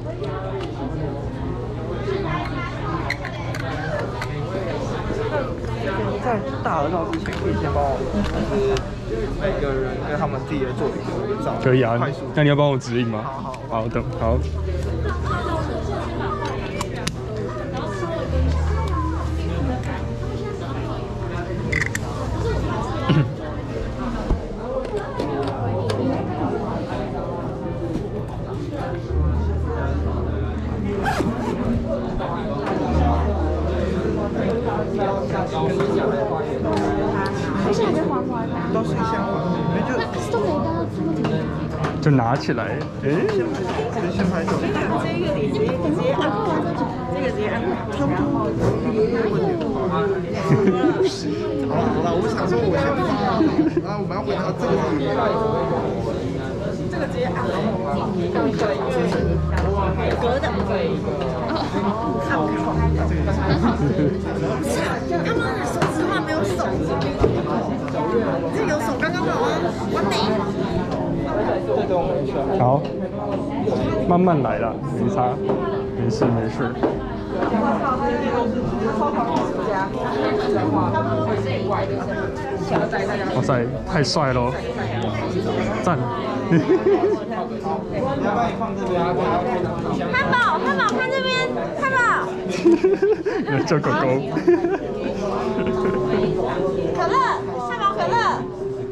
在大合照之前，可以先帮我，就是每个人跟他们自己的作品合个照。 可以啊，那你要帮我指引吗？ 好。 好，等好。 都是先还， 就拿起来，哎， 先拍手。这个你直接按，这个直接按，差不多。好了，我想说，我先发，然后我们要回到这个地方。这个直接按，隔的。他们手指画没有手，这有手刚刚好啊，完美。 好，慢慢来啦，没差，没事没事。哇塞，太帅了，赞！ 汉堡，看这边，汉堡。 要叫狗狗。 可乐，汉堡可乐。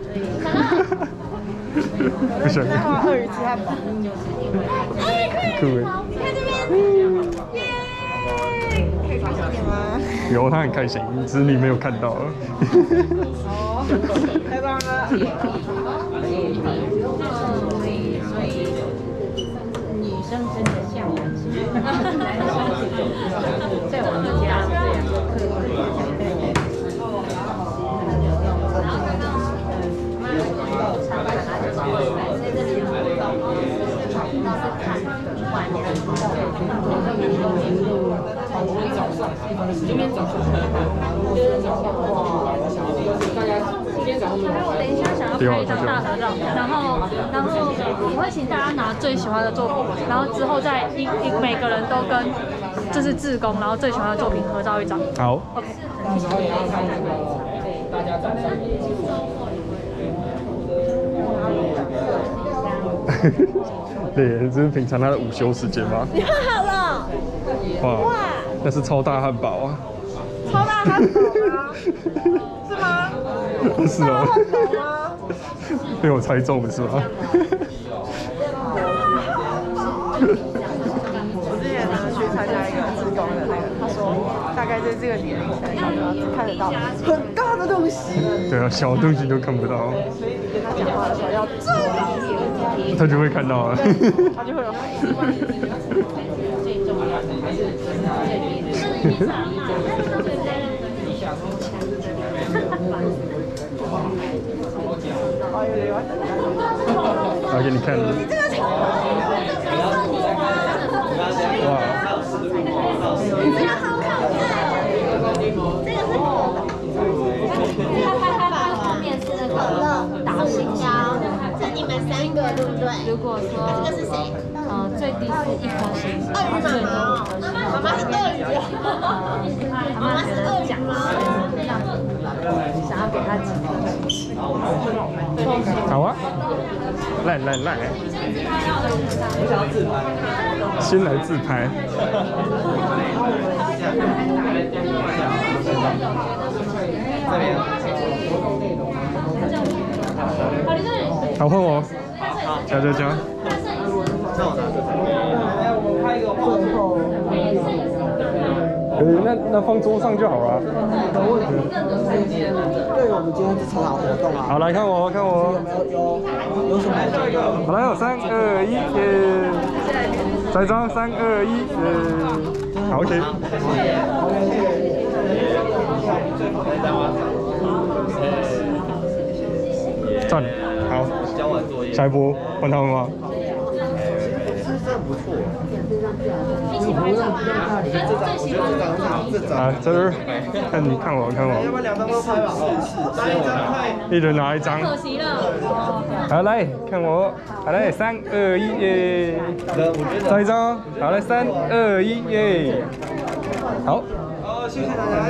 不行。 鳄鱼鸡汉堡。 哎， 酷哎！ 你看这边，耶！可以开心点吗？ 有，他很开心，只是你没有看到。 太棒了！ 所以女生真的像男生，在我们家这样等一下想要拍一张大合照，然后我会请大家拿最喜欢的作品，然后之后再每个人都跟就是志工，然后最喜欢的作品合照一张。 好 ，OK。 大家站上对，这是平常他的午休时间吗？ 你画好了？ 哇，那是超大汉堡啊！ 超大汉堡吗？是吗？ 是哦。被我猜中了是吧？ 我之前呢去参加一个志工的那个，他说大概在这个年龄层上看得到很大的东西。 对啊，小东西都看不到。 所以你跟他讲话的时候要注意， 他就会看到了。 他就会有反应。 最重要的还是这边。 拿给你看。哇！ 这个好可爱，这个是后面是那个打新椒，这你们3个对不对？ 如果说这个是谁？ 最低是1颗星， 鳄鱼妈妈是鳄鱼，妈妈是鳄鱼吗？ 想要给他几分？ 好啊，来，先来自拍。好，换我。加。那放桌上就好了。 对，我们今天是抽奖活动啊。 好，来看我。 有什么？ 好，来，有3、2、1，再张3、2、1，好 ，OK。赞，好，下一波换他们吗？ 不错。 一起拍照啊！最喜欢的。 啊，这是看我。 要不然2张都拍吧？是，1张拍。 一人拿1张。 可惜了。 好，来看我。 好来，3、2、1，耶！照一张，好来，3、2、1，耶！好。好，谢谢大家。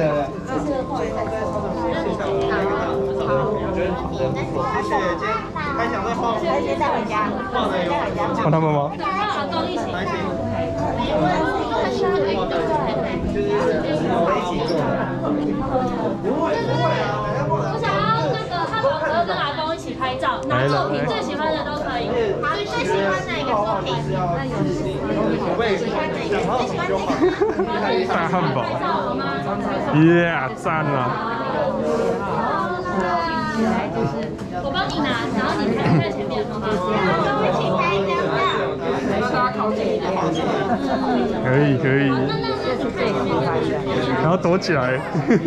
谢谢，今天还想再放，先带回家，放他们吗？ 跟阿公一起。我想要那个他们和跟阿公一起拍照，拿作品最喜欢的都可以。 好，最喜欢哪一个作品？ 大汉堡。耶，赞啊！ 我帮你拿，然后你拍在前面，好吗？ 一起拍一张照。 可以可以。然后躲起来。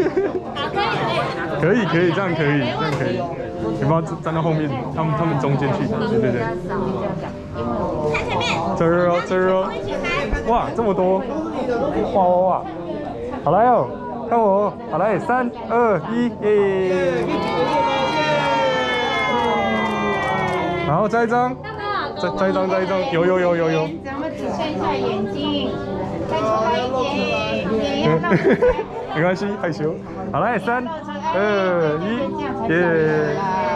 可以可以，这样可以，这样可以。你不要站到后面，他们中间去。对对对。 看前面。 这儿哦，这儿哦。哇，这么多！哇哇哇！好来哦，看我，好来，3、2、1，耶！然后再一张，再一张，再一张，有。 咱们只剩下眼睛，再出来一点， 没关系，害羞。好来，3、2、1，耶！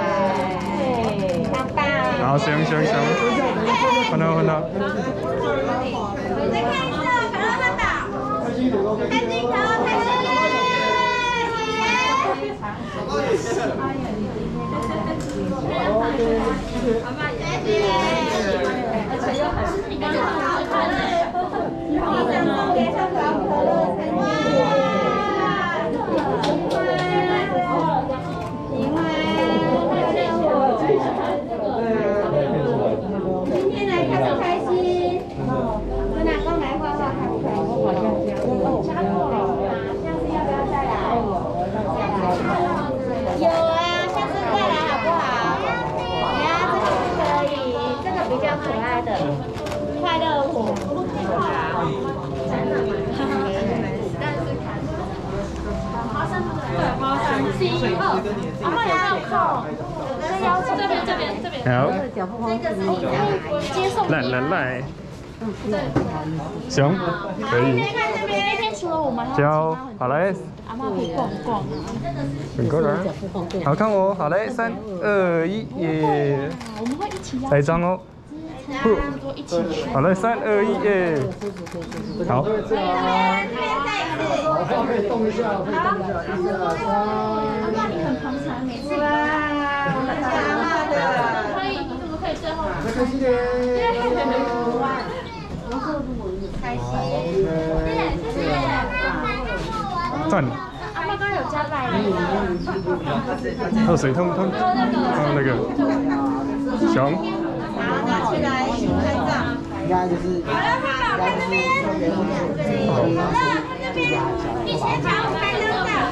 好，行，换他。 再看一次，可乐汉堡，看镜头，开始。今天来开不开心？跟阿公来画画开不开心？我好像加过了，下次要不要再来？有啊，下次再来好不好？这个可以，这个比较可爱的快乐虎。真的吗？ 花山12，阿妈有没有空？这边。 好。 这个是你的，接送你。 来。行，可以。 那边除了我们， 交，好来。 阿妈可以逛逛啊。 很过来。好看我，好来，3、2、1，耶！ 我们会一起再一张哦。 一起去。 好来，3、2、1，耶！好。 这边再一次。好，动一下。阿妈你很捧场，每次。哇，很强啊的。可以最后。开心点。开心。谢谢。 赞。 阿妈刚刚有加赖你。 还有谁？他们那个熊。 好，拿起来一起拍照。应该就是。好了，看这边。好了，看这边。一起拍张照。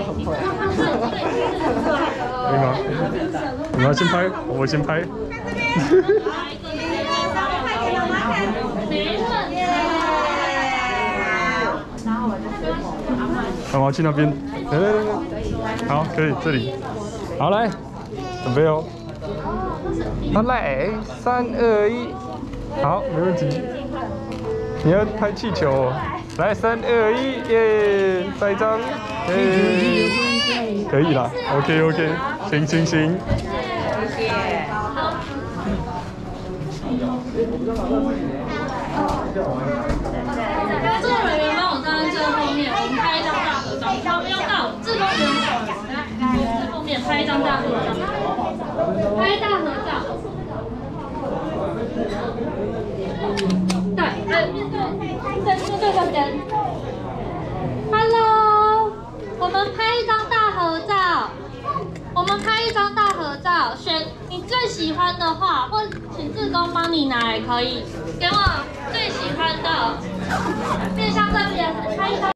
可以吗？你要先拍，我先拍。好，我要去那边。来，好，可以，这里。好，来，准备哦。好，来，3、2、1，好，没问题。你要拍气球哦。来，3、2、1，耶！再一张，耶！可以啦 ，OK， 行。谢谢。 工作人员帮我站在最后面，我们拍一张大合照。好，不用到，志工人来，最后面拍一张大合照，拍大合照。对，面对这边。Hello， 我们拍一张大合照。选你最喜欢的画，或请志工帮你拿也可以。给我最喜欢的，面向这边拍一张。